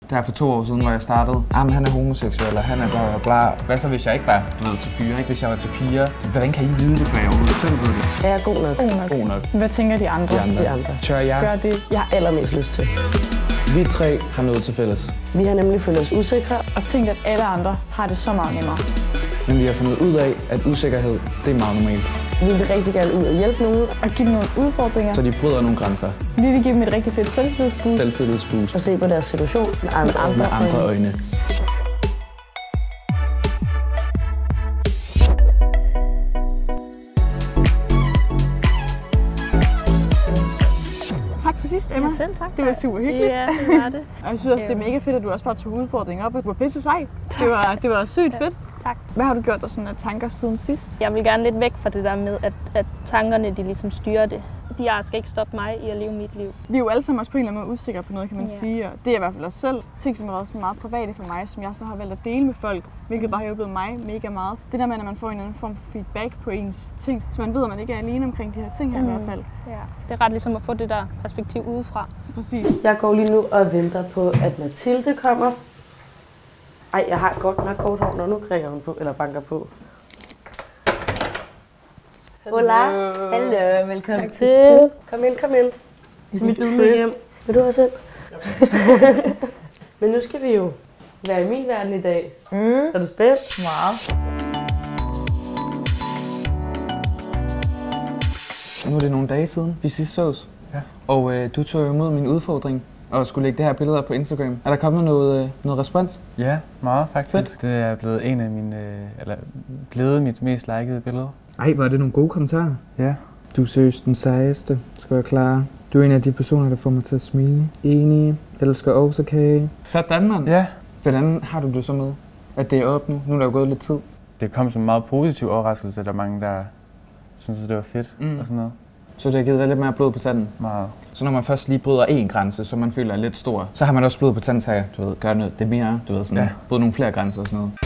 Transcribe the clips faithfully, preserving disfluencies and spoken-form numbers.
Der for to år siden, hvor jeg startede. Ah, men han er homoseksuel, og han er bla bla. Hvad så, hvis jeg ikke var, du ved, til fyre, ikke? Hvis jeg var til piger? Hvordan kan I vide det, for jeg overhovedet selv ved det? Er jeg god nok? God nok. God nok. Hvad tænker de andre? De andre. De andre. Tør jeg? Gør det, Jeg har allermest lyst til. Vi tre har noget til fælles. Vi har nemlig følt os usikre. og tænkt, at alle andre har det så meget nemmere. Men vi har fundet ud af, at usikkerhed, det er meget normalt. Vi vil rigtig gerne ud og hjælpe nogen. Og give dem nogle udfordringer. Så de bryder nogle grænser. Vi vil give dem et rigtig fedt selvtillidsboost. Selvtillidsboost. Og se på deres situation med andre, andre, Med andre øjne. Tak for sidst, Emma. Ja, selv tak. Det var super hyggeligt. Ja, det var det. Og jeg synes også, det er mega fedt, at du også bare tog udfordringen op. Og du var pisse sej. Det var, det var sygt fedt. Tak. Hvad har du gjort dig sådan af tanker siden sidst? Jeg vil gerne lidt væk fra det der med, at, at tankerne de ligesom styrer det. De her skal ikke stoppe mig i at leve mit liv. Vi er jo alle sammen også på en eller anden måde usikre på noget, kan man Ja. sige. Og det er i hvert fald også selv. Ting, som har været sådan meget private for mig, som jeg så har valgt at dele med folk. Hvilket bare har hjulpet mig mega meget. Det der med, at man får en anden form for feedback på ens ting. Så man ved, at man ikke er alene omkring de her ting her mm. i hvert fald. Ja. Det er ret ligesom at få det der perspektiv udefra. Præcis. Jeg går lige nu og venter på, at Mathilde kommer. Ej, jeg har godt nok kort hår, når nu kriger hun på, eller banker på. Hola. Hallo, velkommen Tak. til. Kom ind, kom ind. Til mit ydmyge hjem. Vil du også ind? Men nu skal vi jo være i min verden i dag. Mm. Er du spændt? Meget. Nu er det nogle dage siden, vi sidst sås. Ja. Og øh, du tog imod min udfordring og skulle lægge det her billeder på Instagram. Er der kommet noget, øh, noget respons? Ja, meget faktisk. Fedt. Det er blevet en af mine, øh, eller blevet mit mest likede billeder. Ej, hvor er det nogle gode kommentarer. Ja. Du er seriøst den sejeste, skal jeg klare. Du er en af de personer, der får mig til at smile. Enig, elsker også kage. Sådan, mand. Ja. Hvordan har du det så med, at det er op nu? Nu er der jo gået lidt tid. Det kom som en meget positiv overraskelse, der er mange, der synes, at det var fedt Mm. og sådan noget. Så det har givet dig lidt mere blod på tanden. Meget. Så når man først lige bryder én grænse, som man føler er lidt stor, så har man også blod på tanden til at, du ved, gøre noget det mere, du ved, sådan, Ja. bryde nogle flere grænser og sådan noget.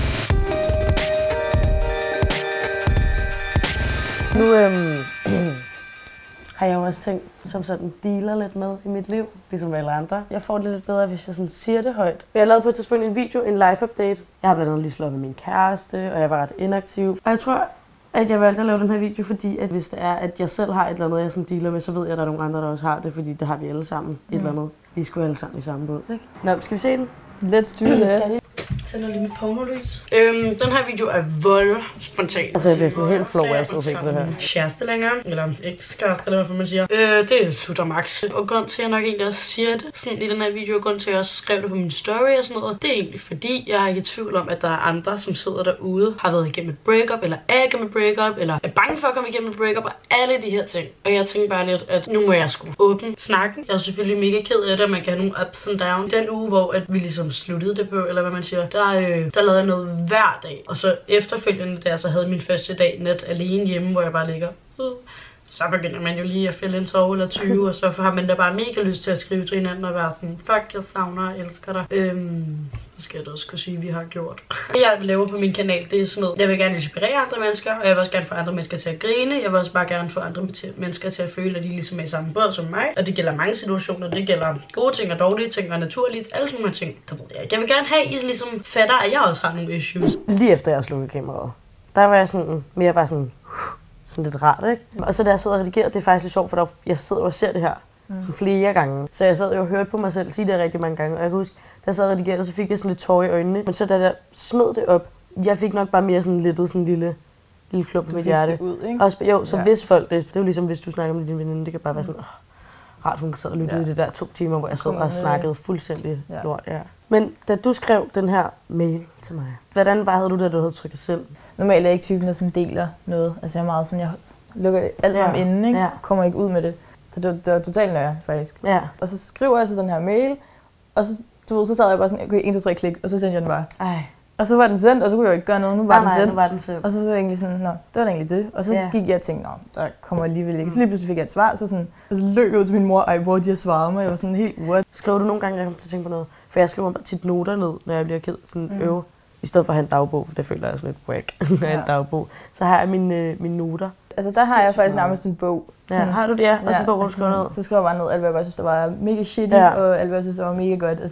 Nu øhm, har jeg jo også tænkt, som sådan dealer lidt med i mit liv, ligesom alle andre. Jeg får det lidt bedre, hvis jeg sådan siger det højt. Jeg har lavet på et tidspunkt en video, en live update. Jeg har blandt andet lige slået med min kæreste, og jeg var ret inaktiv. Og jeg tror, at jeg valgte at lave den her video, fordi at hvis det er, at jeg selv har et eller andet, jeg sådan dealer med, så ved jeg, at der er nogle andre, der også har det, fordi det har vi alle sammen. Mm. Et eller andet. Vi skulle alle sammen i samme båd, ikke? Nå, skal vi se den? Let's do that. Jeg tænder lige mit pornolys. Øhm, den her video er vold spontan. Altså, jeg bliver sådan helt flov, jeg sidder og tænker på det her. Kæreste længere, eller ekskæreste, eller hvad man siger. Øh, det er super max. Og grund til, at jeg nok egentlig også siger det sådan i den her video, og grund til, at jeg også skrev det på min story og sådan noget, det er egentlig fordi, jeg er ikke i tvivl om, at der er andre, som sidder derude, har været igennem et breakup, eller er igennem et breakup, eller er bange for at komme igennem et breakup, og alle de her ting. Og jeg tænker bare lidt, at nu må jeg sgu åbne snakken. Jeg er selvfølgelig mega ked af det, at man kan have nogle ups and downs. Den uge, hvor at vi ligesom sluttede det på, eller hvad man siger, der, øh, der lavede jeg noget hver dag. Og så efterfølgende, da jeg så havde min første dag net alene hjemme, hvor jeg bare ligger, uh, så begynder man jo lige at fælde en sove eller tyve, og så har man da bare mega lyst til at skrive til hinanden og være sådan, fuck, jeg savner og elsker dig. Øhm, det skal jeg da også kunne sige, vi har gjort. Det jeg laver på min kanal, det er sådan noget, jeg vil gerne inspirere andre mennesker, og jeg vil også gerne få andre mennesker til at grine. Jeg vil også bare gerne få andre mennesker til at føle, at de ligesom er i samme båd som mig. Og det gælder mange situationer, det gælder gode ting og dårlige ting og naturligt, alle sådan nogle ting. Der ved jeg ikke. Jeg vil gerne have, at I ligesom fatter, at jeg også har nogle issues. Lige efter jeg slukkede kameraet, der var jeg sådan mere bare sådan, sådan lidt rart, ikke? Og så da jeg sidder og redigerer, det er faktisk lidt sjovt, for der, jeg sidder og ser det her mm. sådan flere gange. Så jeg sad jo og hørte på mig selv sige det rigtig mange gange, og jeg kan huske, da jeg sad og redigerede, så fik jeg sådan lidt tårer i øjnene. Men så da jeg smed det op, jeg fik nok bare mere sådan lidt sådan en lille, lille klump på mit hjerte. Det ud, ikke? Også, jo, så ja. hvis folk, det, det er jo ligesom hvis du snakker med din veninde, det kan bare være sådan, åh, rart hun sad og lyttede ja. i det der to timer, hvor jeg sad og snakkede fuldstændig ja. lort. Ja. Men da du skrev den her mail til mig, hvordan var havde du det, du havde trykket selv? Normalt er jeg ikke typen, der sådan deler noget. Altså jeg er meget sådan, jeg lukker det alt sammen ja. inden, ikke? Ja. Kommer ikke ud med det. Så det, det var totalt nøje, faktisk. Ja. Og så skriver jeg så den her mail, og så, du ved, så sad jeg bare sådan, okay, en, to, tre, klik, og så sendte jeg den bare. Ej. Og så var den sendt, og så kunne jeg jo ikke gøre noget. Nu var nej, den nej, sendt. nu var den sendt. Og så var jeg egentlig sådan, nå, det var da egentlig det. Og så ja. gik jeg og tænkte, nå, der kommer alligevel ikke. Så lige pludselig fik jeg et svar, så, sådan, og så løb jeg ud til min mor, ej, hvor de har svaret mig. Jeg var sådan helt, what? Skriver du nogle gange, jeg kommer til at tænke på noget? For jeg skriver tit noter ned, når jeg bliver ked, sådan mm. øve. I stedet for at have en dagbog, for det føler jeg sådan lidt whack, når jeg har en dagbog. Så har jeg mine, øh, mine noter. Altså der har jeg faktisk nærmest en bog. Ja, har du det? Ja, og så en bog, hvor du altså, skriver ned. Så skriver jeg bare ned alt, hvad jeg bare synes, der var mega shitty, ja. og alt, hvad jeg synes, der var mega godt. Og sådan.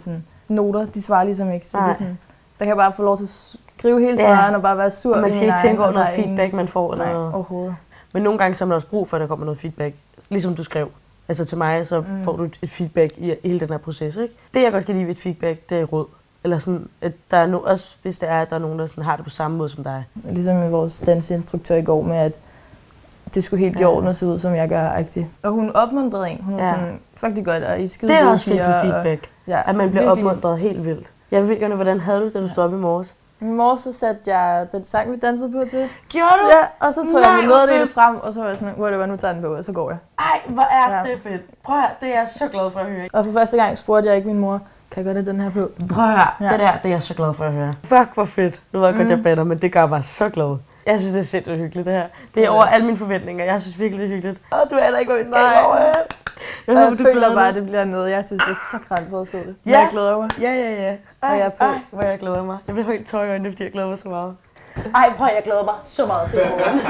noter, de svarer ligesom ikke. Så det er sådan, der kan jeg bare få lov til at skrive hele svaren ja. og bare være sur. Man skal ikke tænke over noget feedback, ingen... man får. Eller Nej, noget. overhovedet. Men nogle gange så er man også brug for, at der kommer noget feedback. Ligesom du skrev. Altså til mig, så mm. får du et feedback i hele den her proces, ikke? Det jeg godt kan lide ved et feedback, det er råd. Eller sådan, at der er no, også hvis det er, at der er nogen, der sådan har det på samme måde som dig. Ligesom med vores danseinstruktør i går med, at det skulle helt i ja. orden at se ud, som jeg gør-agtigt. Og hun opmuntrede en. Hun var ja. sådan, fuck det godt, og I skide det er gode også fedt med feedback, og, ja, at man bliver virkelig. opmuntret helt vildt. Jeg ved gerne, hvordan havde du, da du stod op i morges? I morges så satte jeg den sang, vi dansede på til. Gjorde du? Ja, og så tog Nej, jeg min nederdel frem, og så var jeg sådan, whatever, nu tager den på, og så går jeg. Ej, hvor er ja. det fedt. Prøv at høre, det er jeg så glad for at høre. Og for første gang spurgte jeg ikke min mor, kan jeg godt have den her på? Prøv at høre, ja. det der, det er jeg så glad for at høre. Fuck, hvor fedt. Nu ved jeg godt, mm. jeg bander, men det gør mig så glad. Jeg synes, det er sindssygt hyggeligt, det her. Det er over alle mine forventninger. Jeg synes virkelig, det er hyggeligt. Åh, du aner ikke, hvad vi skal over. Jeg, jeg håber, du føler bare, at det bliver noget, jeg synes, det er så grænseoverskridende. Ja. Jeg glæder mig. Ja, ja, ja. Ej, og jeg er på. Ej, hvor jeg glæder mig. Jeg bliver helt tør i øjnene, fordi jeg glæder mig så meget. Ej, prøv, jeg glæder mig så meget til morgen.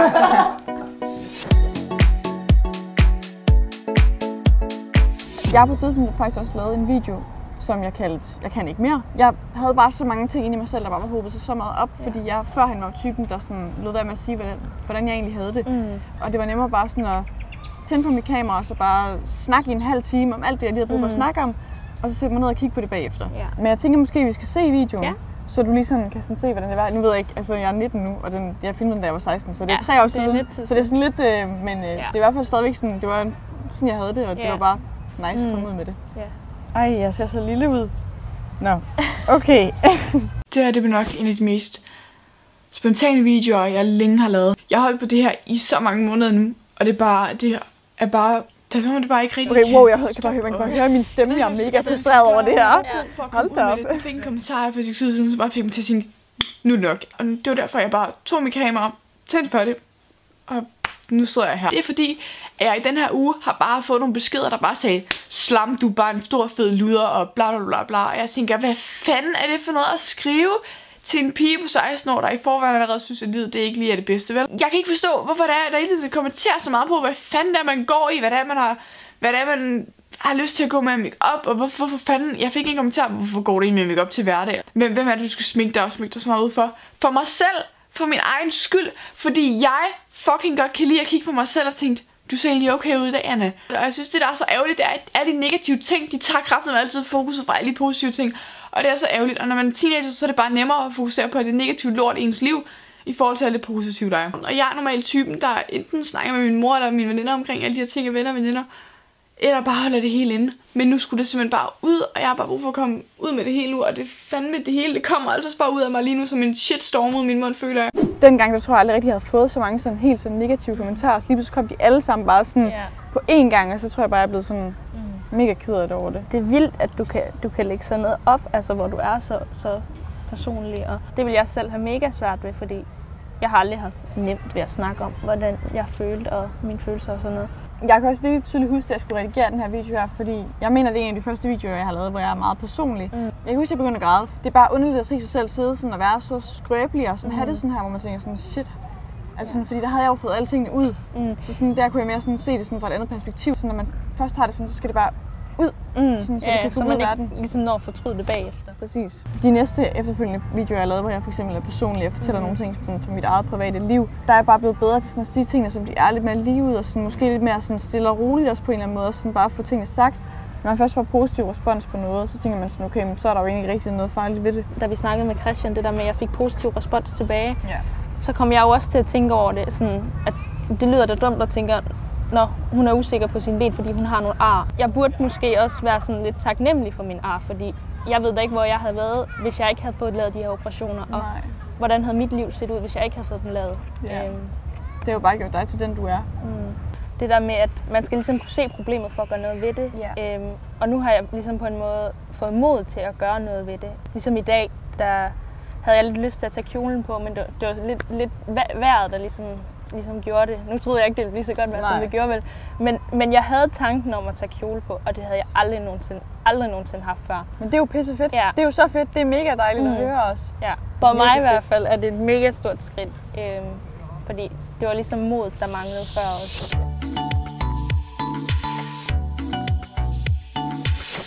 Jeg har på et tidspunkt faktisk også lavet en video, som jeg kaldte Jeg kan ikke mere. Jeg havde bare så mange ting inde i mig selv, der bare var hobet sig så meget op, ja. fordi jeg førhen var typen, der sådan lod være med at sige, hvordan, hvordan jeg egentlig havde det. Mm. Og det var nemmere bare sådan at tænde på mit kamera og så bare snakke i en halv time om alt det, jeg lige havde brug for mm. at snakke om, og så sætte mig ned og kigge på det bagefter. Ja. Men jeg tænker måske, at vi skal se videoen, ja. så du lige sådan kan sådan se, hvordan det var. Nu ved jeg ikke, altså jeg er nitten nu, og den, jeg filmede den, da jeg var seksten, så det er ja, tre år siden. Lidt, så det er sådan lidt, øh, men øh, ja. det er i hvert fald stadigvæk sådan, det var en, sådan, jeg havde det, og det ja. var bare nice at komme ud med det. Ja. Ej, jeg ser så lille ud. Nå, no. okay. Det her det bliver nok en af de mest spontane videoer, jeg længe har lavet. Jeg har holdt på det her i så mange måneder nu, og det er bare, det er bare, det er, det er bare ikke rigtig. Okay, wow, jeg kan bare høre, man kan bare høre min stemme, jeg er mega frustreret over det her. Hold da op. Jeg fik en kommentar for et stykke tid siden, så bare fik mig til at sige, nu er nok. Og det var derfor, jeg bare tog mit kamera, tændte for det, og nu sidder jeg her. Det er fordi, at jeg i den her uge har bare fået nogle beskeder, der bare sagde, slam, du er bare en stor fed luder, og bla bla bla bla. Og jeg tænker, hvad fanden er det for noget at skrive til en pige på seksten år, der i forvejen allerede synes, at livet det ikke lige er det bedste, vel? Jeg kan ikke forstå, hvorfor det er, der ikke skal kommentere så meget på, hvad fanden det er, man går i, hvad det er, man har, hvad det er, man har lyst til at gå med make-up, og hvorfor, hvorfor fanden, jeg fik ikke en kommentar, hvorfor går det ind med make-up til hverdag? Hvem, hvem er det, du skal sminke dig og sminke dig så meget ud for? For mig selv, for min egen skyld, fordi jeg fucking godt kan lide at kigge på mig selv og tænke, du ser egentlig okay ud i dag, Anna. Og jeg synes, det der er så ærgerligt, det er, at alle de negative ting, de tager kraften med altid fokuset fra alle de positive ting. Og det er så ærgerligt, og når man er teenager, så er det bare nemmere at fokusere på det negative lort i ens liv, i forhold til alt det positive, der er. Og jeg er normalt typen, der enten snakker med min mor eller mine veninder omkring alle de her ting, jeg venner og veninder, eller bare holder det hele inde. Men nu skulle det simpelthen bare ud, og jeg har bare brug for at komme ud med det hele nu, og det fandme det hele, det kommer altså bare ud af mig lige nu som en shitstorm ud af min mund, føler jeg. Dengang, der tror jeg aldrig rigtig, jeg havde fået så mange sådan helt sådan negative kommentarer, så lige pludselig kom de alle sammen bare sådan yeah. på én gang, og så tror jeg bare, jeg er blevet sådan mm. mega ked af det over det. Det er vildt, at du kan, du kan lægge sådan noget op, altså hvor du er så, så personlig, og det vil jeg selv have mega svært ved, fordi jeg har aldrig haft nemt ved at snakke om, hvordan jeg følte og mine følelser og sådan noget. Jeg kan også virkelig tydeligt huske, at jeg skulle redigere den her video her, fordi jeg mener, det er en af de første videoer, jeg har lavet, hvor jeg er meget personlig. Mm. Jeg kan huske, at jeg begyndte at græde. Det er bare underligt at se sig selv sidde sådan og være så skrøbelig og sådan, mm. have det sådan her, hvor man tænker sådan, shit. Altså sådan, fordi der havde jeg jo fået alle tingene ud. Mm. Så sådan, der kunne jeg mere sådan se det sådan fra et andet perspektiv. Så når man først har det sådan, så skal det bare ud. Mm. Sådan, så ja, det kan så man ikke ligesom når at fortryde det bagefter. Præcis. De næste efterfølgende videoer, jeg har lavet, hvor jeg for eksempel er personlig og fortæller mm. nogle ting fra, fra mit eget private liv, der er jeg bare blevet bedre til sådan at sige tingene, som de er lidt mere lige ud, og sådan, måske lidt mere sådan stille og roligt også på en eller anden måde, og sådan bare få tingene sagt. Når man først får positiv respons på noget, så tænker man sådan, okay, så er der jo egentlig ikke rigtig noget farligt ved det. Da vi snakkede med Christian, det der med, at jeg fik positiv respons tilbage, ja. så kom jeg jo også til at tænke over det, sådan, at det lyder da dumt at tænke, når hun er usikker på sin ben, fordi hun har nogle ar. Jeg burde måske også være sådan lidt taknemmelig for min ar, fordi jeg ved da ikke, hvor jeg havde været, hvis jeg ikke havde fået lavet de her operationer. Og Nej. hvordan havde mit liv set ud, hvis jeg ikke havde fået dem lavet. Ja. Øhm. Det er jo bare gjort dig til den, du er. Mm. Det der med, at man skal ligesom kunne se problemet for at gøre noget ved det. Ja. Øhm, og nu har jeg ligesom på en måde fået mod til at gøre noget ved det. Ligesom i dag, der havde jeg lidt lyst til at tage kjolen på, men det, det var lidt, lidt vejret, der ligesom, ligesom gjorde det. Nu troede jeg ikke, det ville blive så godt, som det gjorde vel. Men, men jeg havde tanken om at tage kjole på, og det havde jeg aldrig nogensinde, aldrig nogensinde haft før. Men det er jo pisse fedt. Ja. Det er jo så fedt. Det er mega dejligt mm. at høre også. Ja. For mig i hvert fald er det et mega stort skridt. Øhm, fordi det var ligesom mod, der manglede før også.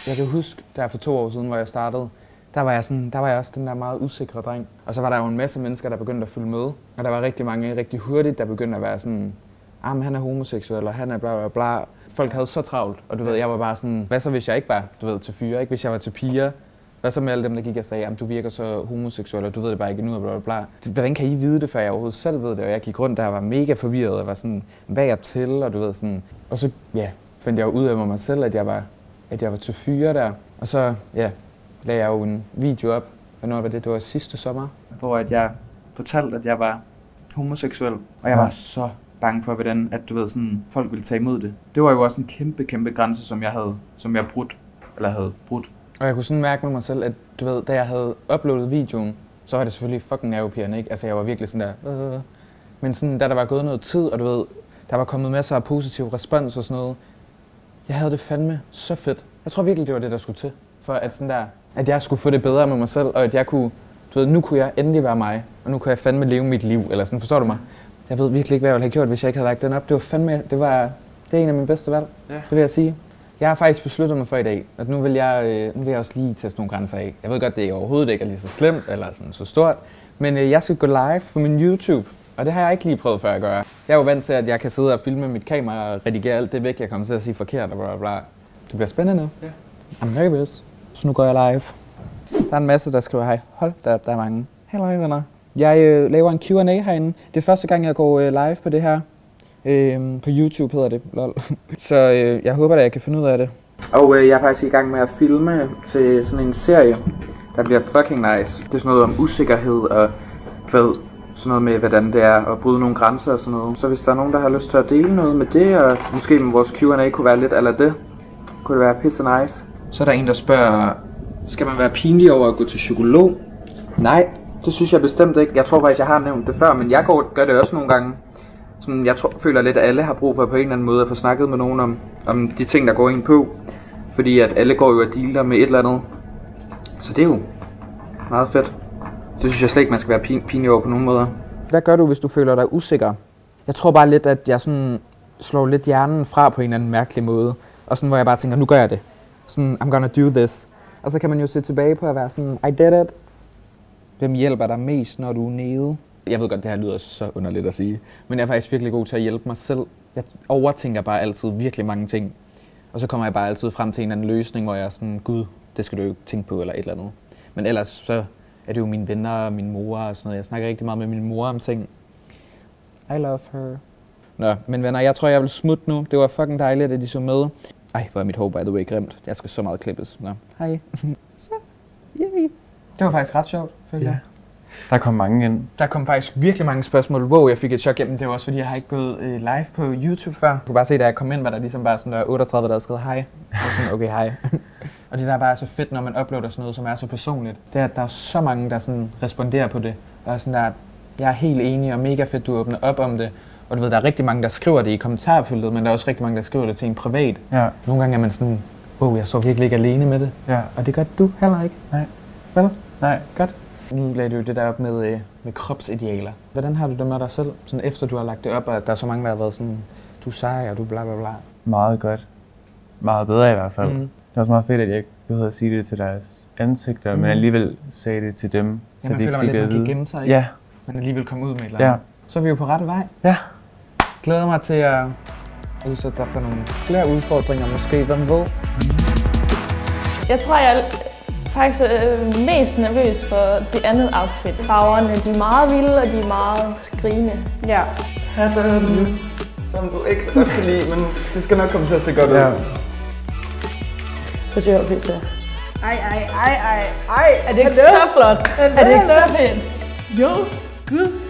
Jeg kan huske, der for to år siden, hvor jeg startede, der var jeg, sådan, der var jeg også den der meget usikre dreng. Og så var der jo en masse mennesker, der begyndte at følge med. Og der var rigtig mange rigtig hurtigt, der begyndte at være sådan, ah, men han er homoseksuel, og han er bla bla bla. Folk havde så travlt, og du ved, jeg var bare sådan, hvad så hvis jeg ikke var, du ved, til fyre, ikke? Hvis jeg var til piger, hvad så med alle dem, der gik og sagde, at du virker så homoseksuel, og du ved det bare ikke endnu, og bla bla bla. Hvordan kan I vide det, før jeg overhovedet selv ved det? Og jeg gik rundt der og var mega forvirret, og var sådan, hvad er jeg til, og du ved sådan. Og så, ja, fandt jeg jo ud af mig selv, at jeg var, at jeg var til fyre der. Og så, ja, lagde jeg jo en video op, og når var det, det var sidste sommer, hvor at jeg fortalte, at jeg var homoseksuel, og jeg var så bange for, hvordan at, du ved, sådan, folk ville tage imod det. Det var jo også en kæmpe, kæmpe grænse, som jeg havde, som jeg brudt, eller havde brudt. Og jeg kunne sådan mærke med mig selv, at du ved, da jeg havde uploadet videoen, så var det selvfølgelig fucking nervepirrende, ikke? Altså jeg var virkelig sådan der, øh. Men sådan, da der var gået noget tid, og du ved, der var kommet masser af positiv respons og sådan noget, jeg havde det fandme så fedt. Jeg tror virkelig, det var det, der skulle til, for at sådan der, at jeg skulle få det bedre med mig selv, og at jeg kunne, du ved, nu kunne jeg endelig være mig, og nu kunne jeg fandme leve mit liv, eller sådan, forstår du mig? Jeg ved virkelig ikke, hvad jeg ville have gjort, hvis jeg ikke havde lagt den op. Det var fandme, det var, det er en af mine bedste valg, ja. Det vil jeg sige. Jeg har faktisk besluttet mig for i dag, at nu vil jeg, nu vil jeg også lige teste nogle grænser af. Jeg ved godt, det er overhovedet ikke er lige så slemt, eller sådan så stort, men jeg skal gå live på min YouTube, og det har jeg ikke lige prøvet før at gøre. Jeg er jo vant til, at jeg kan sidde og filme mit kamera og redigere alt det væk, jeg kommer til at sige forkert og bla bla. Det bliver spændende. Ja. I'm nervous. Så nu går jeg live. Der er en masse, der skriver hej. Hold da op, der er mange. Hej venner. Jeg øh, laver en Q and A herinde. Det er første gang, jeg går øh, live på det her. Øh, på YouTube hedder det, lol. Så øh, jeg håber, at jeg kan finde ud af det. Og øh, jeg er faktisk i gang med at filme til sådan en serie, der bliver fucking nice. Det er sådan noget om usikkerhed og ved, sådan noget med, hvordan det er at bryde nogle grænser og sådan noget. Så hvis der er nogen, der har lyst til at dele noget med det, og måske med vores Q and A kunne være lidt eller det, kunne det være pisse nice. Så er der en, der spørger, skal man være pinlig over at gå til psykolog? Nej, det synes jeg bestemt ikke. Jeg tror faktisk, jeg har nævnt det før, men jeg går, gør det også nogle gange. Sådan, jeg tror, føler lidt, at alle har brug for på en eller anden måde at få snakket med nogen om, om de ting, der går ind på. Fordi at alle går jo og dealer med et eller andet. Så det er jo meget fedt. Det synes jeg slet ikke, man skal være pin pinlig over på nogen måder. Hvad gør du, hvis du føler dig usikker? Jeg tror bare lidt, at jeg sådan slår lidt hjernen fra på en eller anden mærkelig måde. Og sådan, hvor jeg bare tænker, nu gør jeg det. Sådan, I'm gonna do this. Og så kan man jo se tilbage på at være sådan, I did it. Hvem hjælper dig mest, når du er nede? Jeg ved godt, det her lyder så underligt at sige, men jeg er faktisk virkelig god til at hjælpe mig selv. Jeg overtænker bare altid virkelig mange ting. Og så kommer jeg bare altid frem til en eller anden løsning, hvor jeg er sådan, gud, det skal du jo tænke på, eller et eller andet. Men ellers så er det jo mine venner og min mor og sådan noget. Jeg snakker rigtig meget med min mor om ting. I love her. Nå, men venner, jeg tror, jeg vil smutte nu. Det var fucking dejligt, at de så med. Ej, hvor er mit hår, by the way, grimt. Jeg skal så meget klippes. Nå, hej. Så, yay. Det var faktisk ret sjovt, føler jeg. Der kom mange ind. Der kom faktisk virkelig mange spørgsmål. Wow, jeg fik et chok. Jamen, det var også fordi, jeg har ikke gået øh, live på YouTube før. Jeg kunne bare se, da jeg kom ind, var der ligesom bare sådan der otteogtredive, der havde skrevet hej. Og sådan, okay, hej. Og det der er bare så fedt, når man uploader sådan noget, som er så personligt. Det er, at der er så mange, der sådan responderer på det. Og sådan der, jeg er helt enig og mega fedt, du åbner op om det. Og du ved, der er rigtig mange, der skriver det i kommentarfeltet, men der er også rigtig mange, der skriver det til en privat. Ja. Nogle gange er man sådan, wow, jeg står virkelig ikke alene med det. Ja. Og det gør du heller ikke. Nej. Vel? Nej. Godt. Nu lagde du jo det der op med, med kropsidealer. Hvordan har du det med dig selv, sådan efter du har lagt det op, og der er så mange, der har været sådan, du er sej, og du bla bla bla? Meget godt. Meget bedre i hvert fald. Mm. Det er også meget fedt, at jeg ikke behøvede at sige det til deres ansigter, mm. men alligevel sagde det til dem, ja, så man de føler, fik man lidt, det man kan gemme sig, ikke? Ja. Man alligevel komme ud med et eller andet. Ja. Så er vi jo på rette vej. Ja. Glæder mig til at udsætte dig for nogle flere udfordringer, måske. Hvem ved? Jeg tror, jeg er faktisk øh, mest nervøs for det andet outfit. Farverne, de er meget vilde, og de er meget skrigende. Ja. Hatten, som du ikke så godt kan lide, men det skal nok komme til at se godt ud. Ja. Det ser jo fedt der. Ej, ej, ej, ej, ej. Er det ikke så flot? Er det ikke så fedt? Jo, gud